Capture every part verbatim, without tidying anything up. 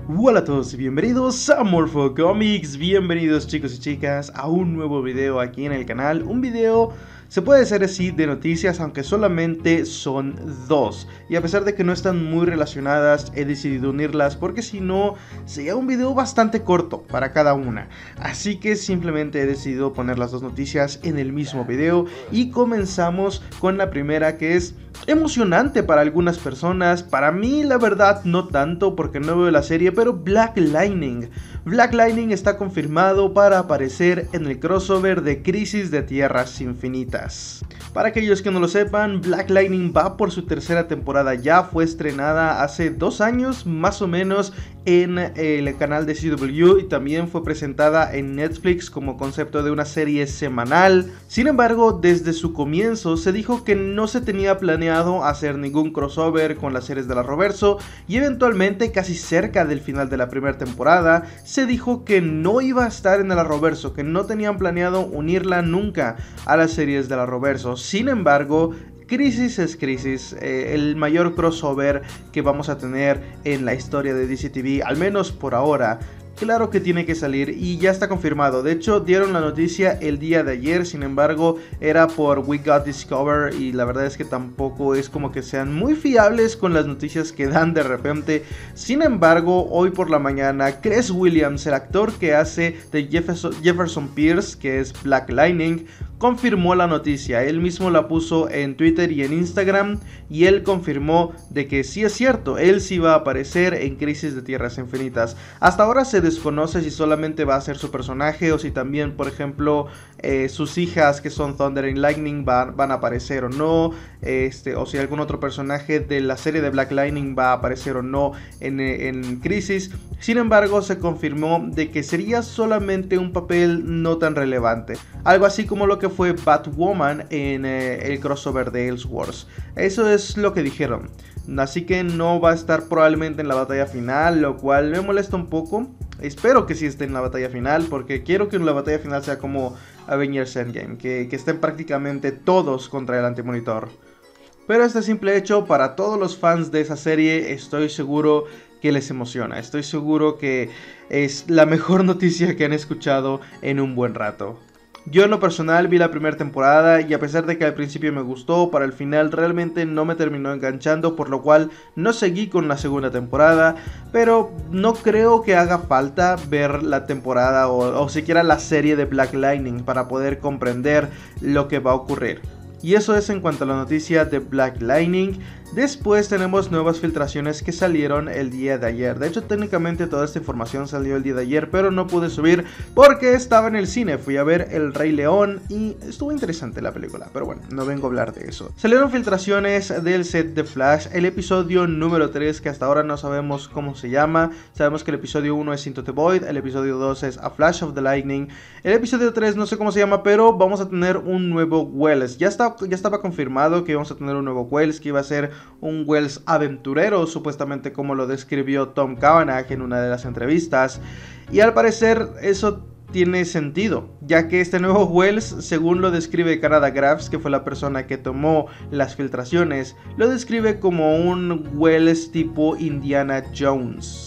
Hola a todos y bienvenidos a Morpho Comics, bienvenidos chicos y chicas a un nuevo video aquí en el canal, un video se puede decir así de noticias, aunque solamente son dos, y a pesar de que no están muy relacionadas he decidido unirlas porque si no sería un video bastante corto para cada una, así que simplemente he decidido poner las dos noticias en el mismo video y comenzamos con la primera, que es emocionante para algunas personas, para mí la verdad no tanto porque no veo la serie, pero Black Lightning. Black Lightning está confirmado para aparecer en el crossover de Crisis de Tierras Infinitas. Para aquellos que no lo sepan, Black Lightning va por su tercera temporada, ya fue estrenada hace dos años más o menos en el canal de C W y también fue presentada en Netflix como concepto de una serie semanal. Sin embargo, desde su comienzo se dijo que no se tenía planeado hacer ningún crossover con las series de la Roverso y eventualmente casi cerca del final de la primera temporada se dijo que no iba a estar en el Arrowverso, que no tenían planeado unirla nunca a las series de la Arrowverso. Sin embargo, Crisis es Crisis, eh, el mayor crossover que vamos a tener en la historia de D C T V, al menos por ahora. Claro que tiene que salir y ya está confirmado. De hecho, dieron la noticia el día de ayer, sin embargo, era por We Got Discover y la verdad es que tampoco es como que sean muy fiables con las noticias que dan de repente. Sin embargo, hoy por la mañana, Chris Williams, el actor que hace de Jefferson, Jefferson Pierce, que es Black Lightning, confirmó la noticia. Él mismo la puso en Twitter y en Instagram y él confirmó de que sí es cierto, él sí va a aparecer en Crisis de Tierras Infinitas. Hasta ahora se desconoce si solamente va a ser su personaje o si también, por ejemplo, eh, sus hijas que son Thunder y Lightning van, van a aparecer o no, este, o si algún otro personaje de la serie de Black Lightning va a aparecer o no en, en Crisis. Sin embargo, se confirmó de que sería solamente un papel no tan relevante, algo así como lo que fue Batwoman en eh, el crossover de Elseworlds. Eso es lo que dijeron, así que no va a estar probablemente en la batalla final, lo cual me molesta un poco. Espero que sí esté en la batalla final, porque quiero que la batalla final sea como Avengers Endgame, que, que estén prácticamente todos contra el Antimonitor. Pero este simple hecho, para todos los fans de esa serie, estoy seguro que les emociona. Estoy seguro que es la mejor noticia que han escuchado en un buen rato. Yo en lo personal vi la primera temporada y a pesar de que al principio me gustó, para el final realmente no me terminó enganchando, por lo cual no seguí con la segunda temporada, pero no creo que haga falta ver la temporada o, o siquiera la serie de Black Lightning para poder comprender lo que va a ocurrir. Y eso es en cuanto a la noticia de Black Lightning. Después tenemos nuevas filtraciones que salieron el día de ayer. De hecho, técnicamente toda esta información salió el día de ayer, pero no pude subir porque estaba en el cine. Fui a ver El Rey León y estuvo interesante la película, pero bueno, no vengo a hablar de eso. Salieron filtraciones del set de Flash, el episodio número tres, que hasta ahora no sabemos cómo se llama. Sabemos que el episodio uno es Into the Void, el episodio dos es A Flash of the Lightning, el episodio tres no sé cómo se llama, pero vamos a tener un nuevo Wells. Ya, está, ya estaba confirmado que íbamos a tener un nuevo Wells, que iba a ser un Wells aventurero, supuestamente como lo describió Tom Cavanagh en una de las entrevistas, y al parecer eso tiene sentido, ya que este nuevo Wells, según lo describe Canada Graphs, que fue la persona que tomó las filtraciones, lo describe como un Wells tipo Indiana Jones.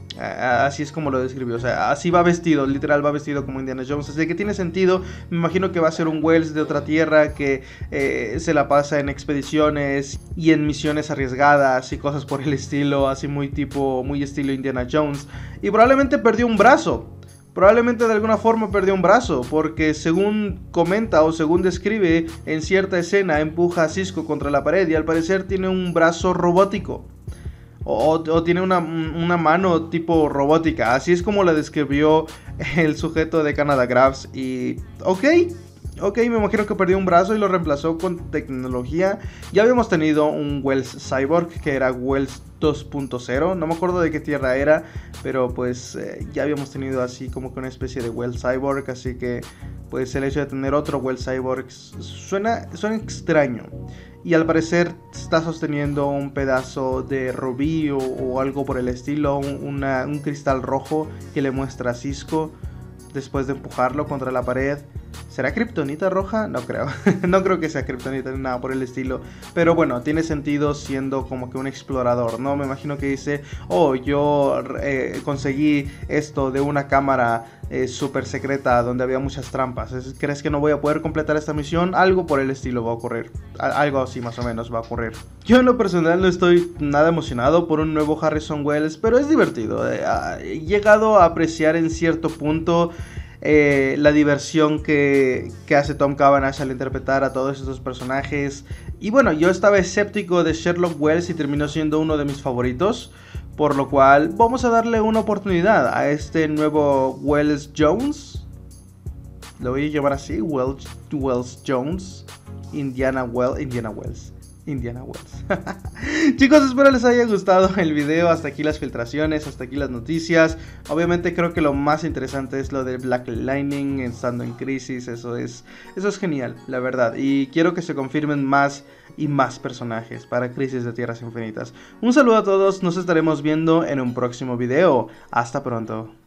Así es como lo describió, o sea, así va vestido, literal va vestido como Indiana Jones, así que tiene sentido. Me imagino que va a ser un Wells de otra tierra que eh, se la pasa en expediciones y en misiones arriesgadas y cosas por el estilo, así muy tipo, muy estilo Indiana Jones. Y probablemente perdió un brazo, probablemente de alguna forma perdió un brazo, porque según comenta o según describe, en cierta escena empuja a Cisco contra la pared y al parecer tiene un brazo robótico. O, o tiene una, una mano tipo robótica. Así es como la describió el sujeto de Canada Graphs. Y ok, ok, me imagino que perdió un brazo y lo reemplazó con tecnología. Ya habíamos tenido un Wells Cyborg, que era Wells dos punto cero. No me acuerdo de qué tierra era, pero pues eh, ya habíamos tenido así como que una especie de Wells Cyborg. Así que pues el hecho de tener otro Wells Cyborg suena, suena extraño. Y al parecer está sosteniendo un pedazo de rubí o, o algo por el estilo, un, una, un cristal rojo que le muestra a Cisco después de empujarlo contra la pared. ¿Será kriptonita roja? No creo. No creo que sea kriptonita ni nada por el estilo. Pero bueno, tiene sentido siendo como que un explorador, ¿no? Me imagino que dice, oh, yo eh, conseguí esto de una cámara eh, súper secreta donde había muchas trampas. ¿Crees que no voy a poder completar esta misión? Algo por el estilo va a ocurrir. Algo así más o menos va a ocurrir. Yo en lo personal no estoy nada emocionado por un nuevo Harrison Wells, pero es divertido. He llegado a apreciar en cierto punto Eh, la diversión que, que hace Tom Cavanagh al interpretar a todos estos personajes. Y bueno, yo estaba escéptico de Sherlock Wells y terminó siendo uno de mis favoritos, por lo cual vamos a darle una oportunidad a este nuevo Wells Jones. Lo voy a llamar así, Wells, Wells Jones, Indiana, well, Indiana Wells. Indiana Wells. Chicos, espero les haya gustado el video. Hasta aquí las filtraciones, hasta aquí las noticias. Obviamente creo que lo más interesante es lo de Black Lightning estando en crisis. Eso es, eso es genial, la verdad. Y quiero que se confirmen más y más personajes para Crisis de Tierras Infinitas. Un saludo a todos, nos estaremos viendo en un próximo video. Hasta pronto.